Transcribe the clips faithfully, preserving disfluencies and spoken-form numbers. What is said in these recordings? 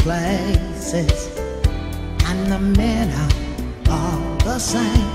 places, and the men are all the same.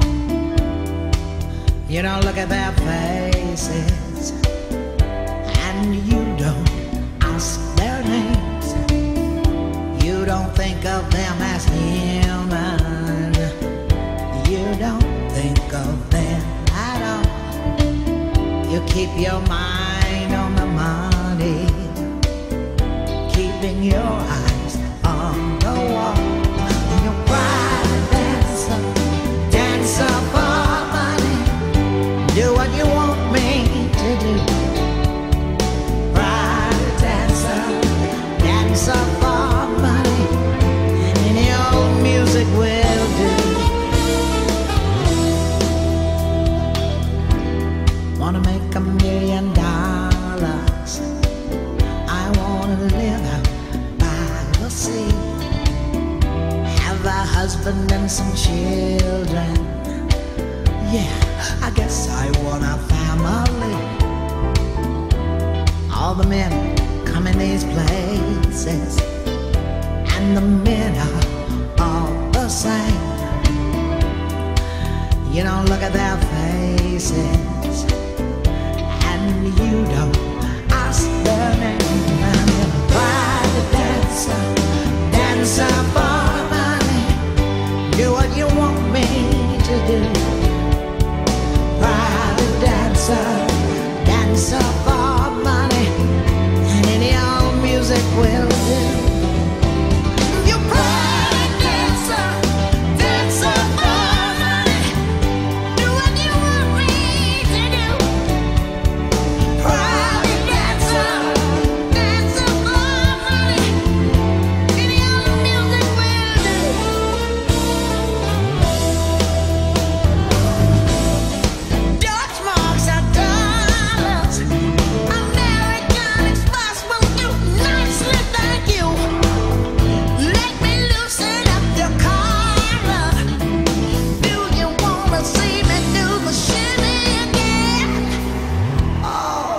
You don't look at their faces, and you don't ask their names. You don't think of them as human. You don't think of them at all. You keep your mind on the money, keeping your eyes on the wall. You're private dancer, dancer for money. Do what you want me to do. Private dancer, dancer for money, and any old music will do. Wanna make a million dollars, I wanna live out by the sea, have a husband and some children. Yeah, I guess I want a family. All the men come in these places, and the men are all the same. You don't look at their faces, and you don't ask their name. I'm a private dancer, dancer for money. Do what you want me to do. Private dancer, dancer for money, and any old music will do. You're private dancer, dancer for money. Do what you want me to do. Private dancer, dancer for money, any old music will do. Dutch marks are dollars, American Express will do nicely, thank you. Let me loosen up your collar. Do you wanna see me do the shimmy again? Oh.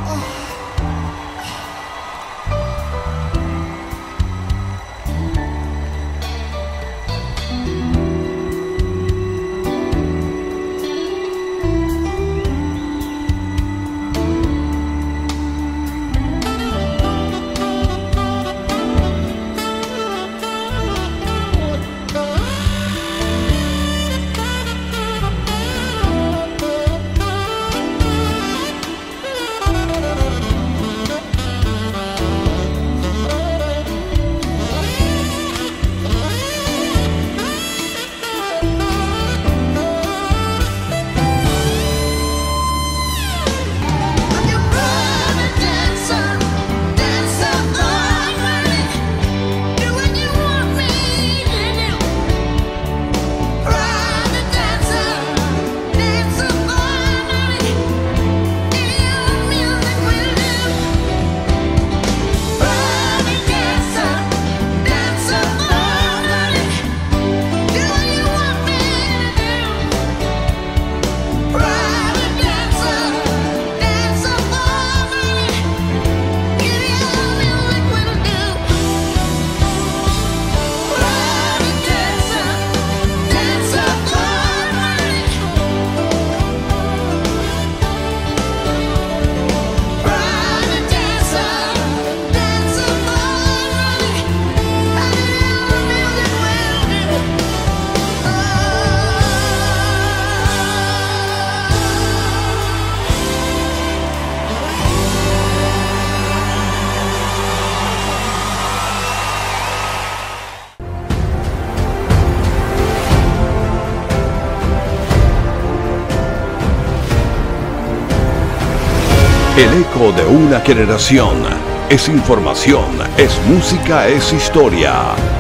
El eco de una generación. Es información, es música, es historia.